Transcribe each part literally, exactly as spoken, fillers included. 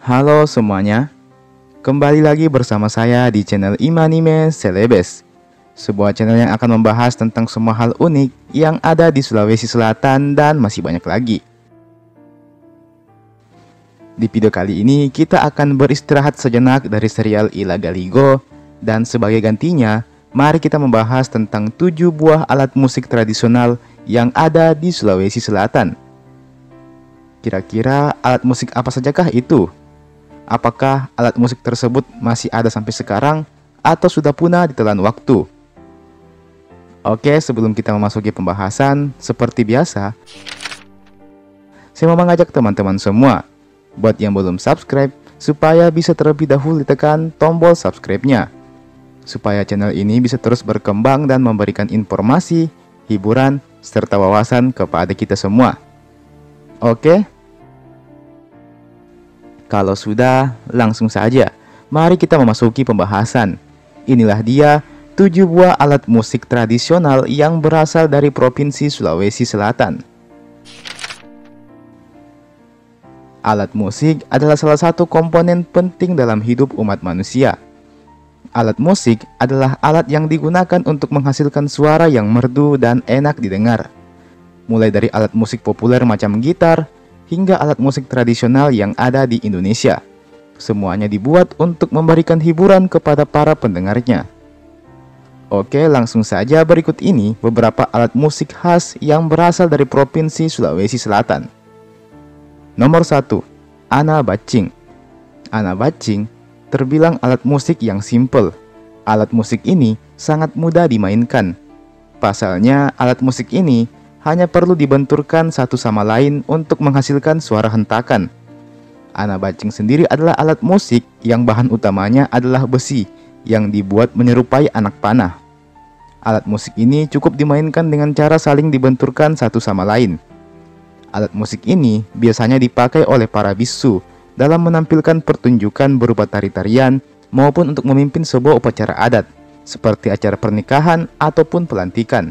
Halo semuanya, kembali lagi bersama saya di channel Imanime Celebes, sebuah channel yang akan membahas tentang semua hal unik yang ada di Sulawesi Selatan dan masih banyak lagi. Di video kali ini kita akan beristirahat sejenak dari serial Ila Galigo, dan sebagai gantinya, mari kita membahas tentang tujuh buah alat musik tradisional yang ada di Sulawesi Selatan. Kira-kira alat musik apa sajakah itu? Apakah alat musik tersebut masih ada sampai sekarang atau sudah punah ditelan waktu? Oke, sebelum kita memasuki pembahasan, seperti biasa, saya mau mengajak teman-teman semua buat yang belum subscribe supaya bisa terlebih dahulu ditekan tombol subscribe-nya, supaya channel ini bisa terus berkembang dan memberikan informasi, hiburan, serta wawasan kepada kita semua. Oke? Kalau sudah, langsung saja, mari kita memasuki pembahasan. Inilah dia tujuh buah alat musik tradisional yang berasal dari Provinsi Sulawesi Selatan. Alat musik adalah salah satu komponen penting dalam hidup umat manusia. Alat musik adalah alat yang digunakan untuk menghasilkan suara yang merdu dan enak didengar. Mulai dari alat musik populer macam gitar, hingga alat musik tradisional yang ada di Indonesia. Semuanya dibuat untuk memberikan hiburan kepada para pendengarnya. Oke, langsung saja berikut ini beberapa alat musik khas yang berasal dari Provinsi Sulawesi Selatan. Nomor satu. Ana Bacing. Ana Bacing terbilang alat musik yang simple. Alat musik ini sangat mudah dimainkan. Pasalnya, alat musik ini hanya perlu dibenturkan satu sama lain untuk menghasilkan suara hentakan. Ana Bacing sendiri adalah alat musik yang bahan utamanya adalah besi yang dibuat menyerupai anak panah. Alat musik ini cukup dimainkan dengan cara saling dibenturkan satu sama lain. Alat musik ini biasanya dipakai oleh para bisu dalam menampilkan pertunjukan berupa tari-tarian maupun untuk memimpin sebuah upacara adat, seperti acara pernikahan ataupun pelantikan.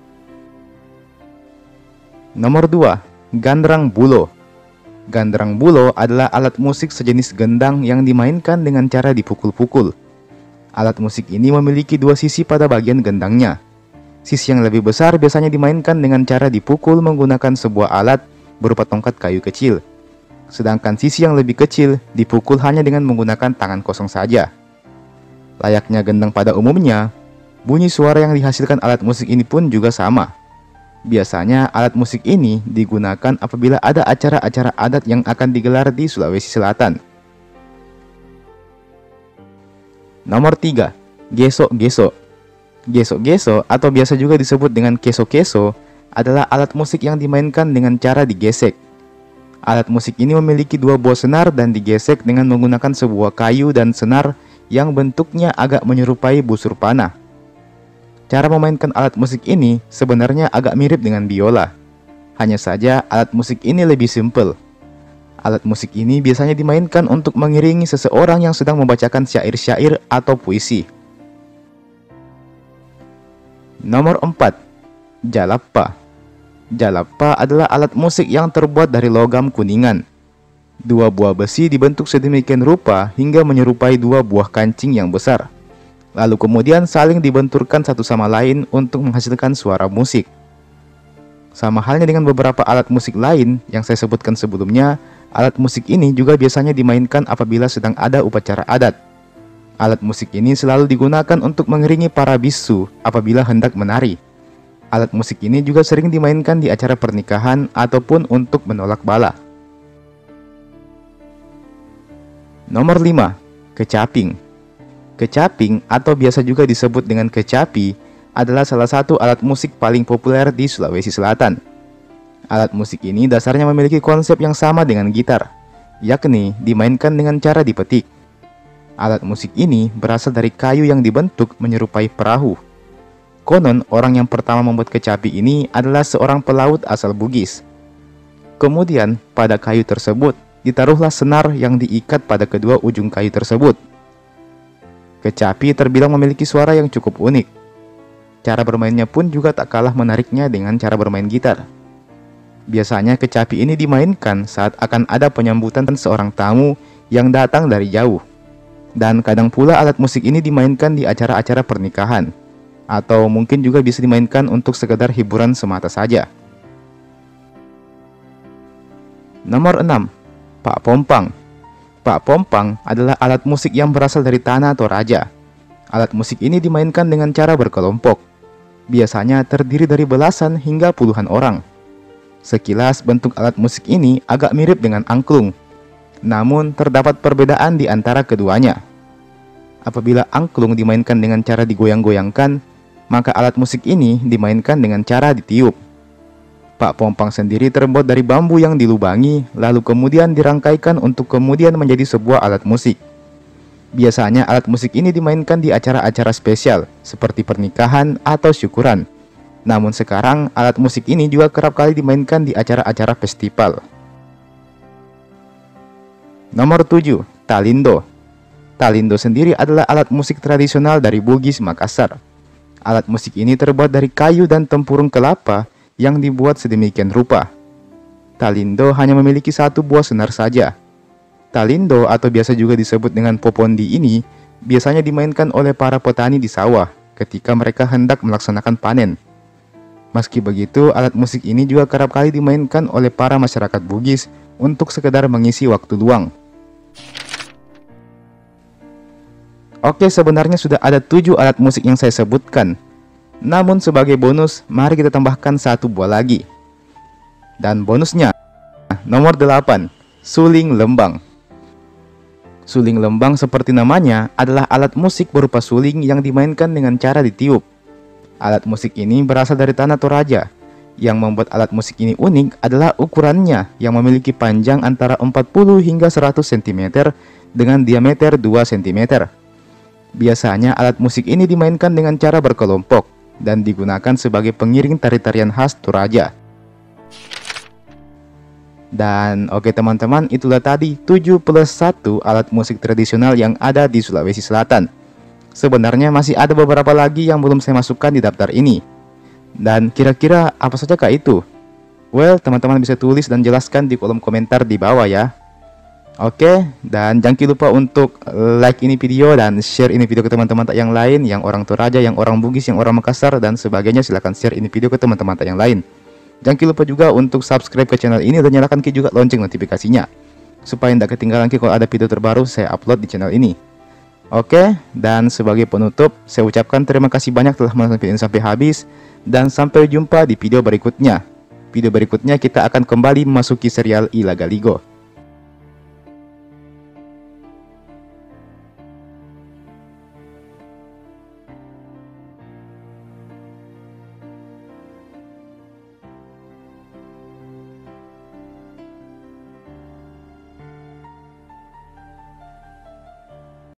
Nomor dua. Gandrang Bulo. Gandrang Bulo adalah alat musik sejenis gendang yang dimainkan dengan cara dipukul-pukul. Alat musik ini memiliki dua sisi pada bagian gendangnya. Sisi yang lebih besar biasanya dimainkan dengan cara dipukul menggunakan sebuah alat berupa tongkat kayu kecil. Sedangkan sisi yang lebih kecil dipukul hanya dengan menggunakan tangan kosong saja. Layaknya gendang pada umumnya, bunyi suara yang dihasilkan alat musik ini pun juga sama. Biasanya alat musik ini digunakan apabila ada acara-acara adat yang akan digelar di Sulawesi Selatan. Nomor tiga. Gesok-gesok. Gesok-gesok atau biasa juga disebut dengan keso-keso adalah alat musik yang dimainkan dengan cara digesek. Alat musik ini memiliki dua buah senar dan digesek dengan menggunakan sebuah kayu dan senar yang bentuknya agak menyerupai busur panah. Cara memainkan alat musik ini sebenarnya agak mirip dengan biola. Hanya saja alat musik ini lebih simpel. Alat musik ini biasanya dimainkan untuk mengiringi seseorang yang sedang membacakan syair-syair atau puisi. Nomor empat. Jalapa. Jalapa adalah alat musik yang terbuat dari logam kuningan. Dua buah besi dibentuk sedemikian rupa hingga menyerupai dua buah kancing yang besar. Lalu kemudian saling dibenturkan satu sama lain untuk menghasilkan suara musik. Sama halnya dengan beberapa alat musik lain yang saya sebutkan sebelumnya, alat musik ini juga biasanya dimainkan apabila sedang ada upacara adat. Alat musik ini selalu digunakan untuk mengiringi para bisu apabila hendak menari. Alat musik ini juga sering dimainkan di acara pernikahan ataupun untuk menolak bala. Nomor lima. Kecaping. Kecaping atau biasa juga disebut dengan kecapi adalah salah satu alat musik paling populer di Sulawesi Selatan. Alat musik ini dasarnya memiliki konsep yang sama dengan gitar, yakni dimainkan dengan cara dipetik. Alat musik ini berasal dari kayu yang dibentuk menyerupai perahu. Konon orang yang pertama membuat kecapi ini adalah seorang pelaut asal Bugis. Kemudian pada kayu tersebut ditaruhlah senar yang diikat pada kedua ujung kayu tersebut. Kecapi terbilang memiliki suara yang cukup unik. Cara bermainnya pun juga tak kalah menariknya dengan cara bermain gitar. Biasanya kecapi ini dimainkan saat akan ada penyambutan seorang tamu yang datang dari jauh. Dan kadang pula alat musik ini dimainkan di acara-acara pernikahan, atau mungkin juga bisa dimainkan untuk sekedar hiburan semata saja. Nomor enam. Pak Pompang. Pak Pompang adalah alat musik yang berasal dari Tanah Toraja. Alat musik ini dimainkan dengan cara berkelompok. Biasanya terdiri dari belasan hingga puluhan orang. Sekilas bentuk alat musik ini agak mirip dengan angklung, namun terdapat perbedaan di antara keduanya. Apabila angklung dimainkan dengan cara digoyang-goyangkan, maka alat musik ini dimainkan dengan cara ditiup. Pak Pompang sendiri terbuat dari bambu yang dilubangi, lalu kemudian dirangkaikan untuk kemudian menjadi sebuah alat musik. Biasanya alat musik ini dimainkan di acara-acara spesial, seperti pernikahan atau syukuran. Namun sekarang, alat musik ini juga kerap kali dimainkan di acara-acara festival. Nomor tujuh. Talindo. Talindo sendiri adalah alat musik tradisional dari Bugis, Makassar. Alat musik ini terbuat dari kayu dan tempurung kelapa yang dibuat sedemikian rupa. Talindo hanya memiliki satu buah senar saja. Talindo atau biasa juga disebut dengan popondi ini biasanya dimainkan oleh para petani di sawah ketika mereka hendak melaksanakan panen. Meski begitu, alat musik ini juga kerap kali dimainkan oleh para masyarakat Bugis untuk sekedar mengisi waktu luang. Oke, sebenarnya sudah ada tujuh alat musik yang saya sebutkan. Namun sebagai bonus, mari kita tambahkan satu buah lagi. Dan bonusnya, nomor delapan, suling lembang. Suling lembang seperti namanya adalah alat musik berupa suling yang dimainkan dengan cara ditiup. Alat musik ini berasal dari Tanah Toraja. Yang membuat alat musik ini unik adalah ukurannya yang memiliki panjang antara empat puluh hingga seratus sentimeter dengan diameter dua sentimeter. Biasanya alat musik ini dimainkan dengan cara berkelompok dan digunakan sebagai pengiring tari-tarian khas Toraja. Dan oke teman-teman, itulah tadi tujuh plus satu alat musik tradisional yang ada di Sulawesi Selatan. Sebenarnya masih ada beberapa lagi yang belum saya masukkan di daftar ini. Dan kira-kira apa saja kah itu? Well, teman-teman bisa tulis dan jelaskan di kolom komentar di bawah ya. Oke, dan jangan lupa untuk like ini video dan share ini video ke teman-teman yang lain, yang orang Toraja, yang orang Bugis, yang orang Makassar, dan sebagainya. Silahkan share ini video ke teman-teman yang lain. Jangan lupa juga untuk subscribe ke channel ini dan nyalakan juga lonceng notifikasinya, supaya tidak ketinggalan kalau ada video terbaru saya upload di channel ini. Oke, dan sebagai penutup, saya ucapkan terima kasih banyak telah menonton video ini sampai habis, dan sampai jumpa di video berikutnya. Video berikutnya kita akan kembali memasuki serial Ilaga Ligo.